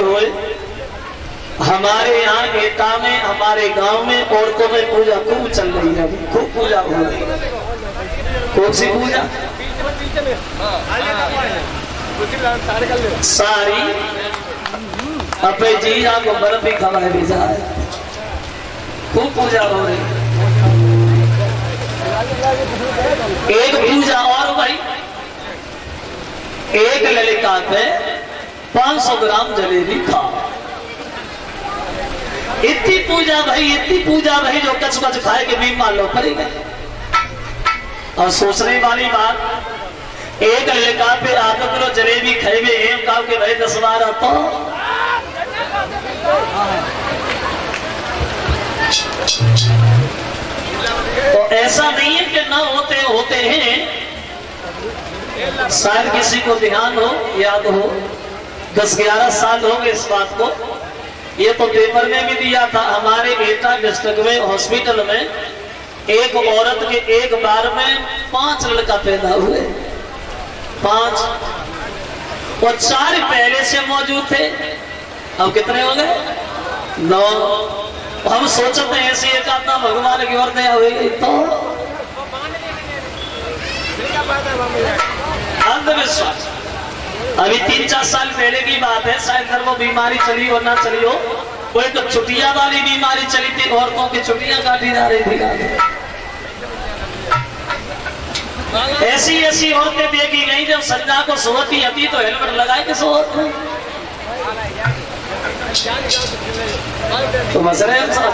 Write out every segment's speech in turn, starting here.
हुए। हमारे यहाँ एटा में, हमारे गांव में औरतों में पूजा खूब चल रही है, खूब पूजा हो रही है। कौन सी पूजा? सारी अपने जीजा को बर्फ भी खवाए भेजा है, खूब पूजा हो रही। एक पूजा और भाई, एक ललिता पे 500 ग्राम जलेबी खा। इतनी पूजा भाई, इतनी पूजा भाई, जो कच कच खाए के भी मान लो पड़ेगा। और सोचने वाली बात, एक ललिता पे आधा किलो जलेबी खाए एम कहा के भाई 10 12 तो ऐसा नहीं है कि ना होते हैं। शायद किसी को ध्यान हो, याद हो, 10-11 साल हो गए इस बात को। ये तो पेपर में भी दिया था, हमारे एटा डिस्ट्रिक्ट में हॉस्पिटल में एक औरत के एक बार में 5 लड़का पैदा हुए, 5 और 4 पहले से मौजूद थे। अब कितने हो गए? 9। हम सोचते हैं ऐसे एक आत्मा भगवान की ओर दया हुई तो अंधविश्वास। अभी 3-4 साल पहले की बात है, शायद घर वो बीमारी चली हो ना चली हो, कोई तो छुट्टियां वाली बीमारी चली थी, औरतों की छुट्टियां काटी जा रही थी। ऐसी औरतें देखी गई, जब संध्या को सोती थी तो हेलमेट लगाए के सोते तो मसले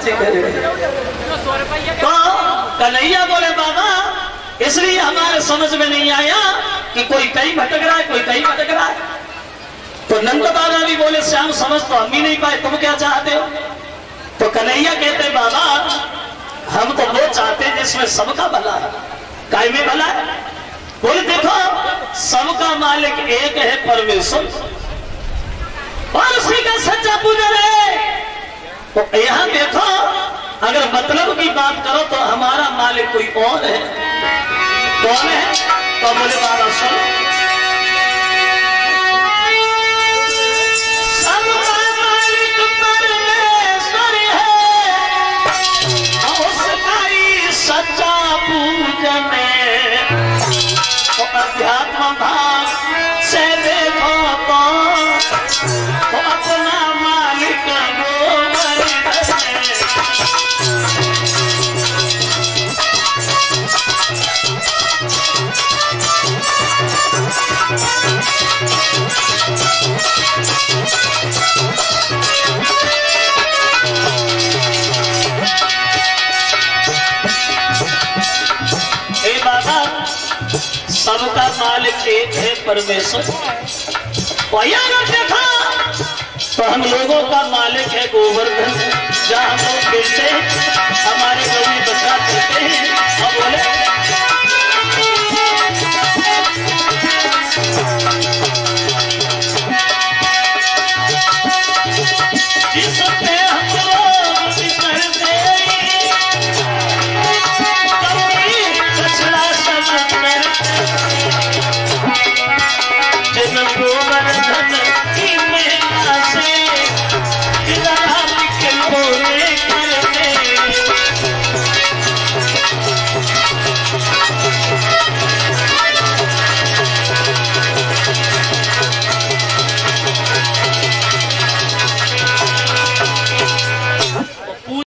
तो कन्हैया बोले बाबा, इसलिए हमारे समझ में नहीं आया कि कोई कहीं भटक रहा है, कोई कहीं भटक रहा है। तो नंद बाबा भी बोले श्याम समझ तो हम ही नहीं पाए, तुम क्या चाहते हो? तो कन्हैया कहते बाबा, हम तो वो चाहते हैं जिसमें सबका भला है। काय में भला है? बोले देखो, सबका मालिक एक है परमेश्वर, और उसी का सच्चा पूजन है। तो यहाँ देखो, अगर मतलब की बात करो तो हमारा मालिक कोई और है। कौन है? तो बोले बाबा सुनो, सबका मालिक परमेश्वर है, उसका ही सच्चा पूजन है। तो अध्यात्म भाव से देखो तो अपना मालिक सबका मालिक एक है परमेश्वर। देखा तो हम लोगों का मालिक है गोवर्धन, जहाँ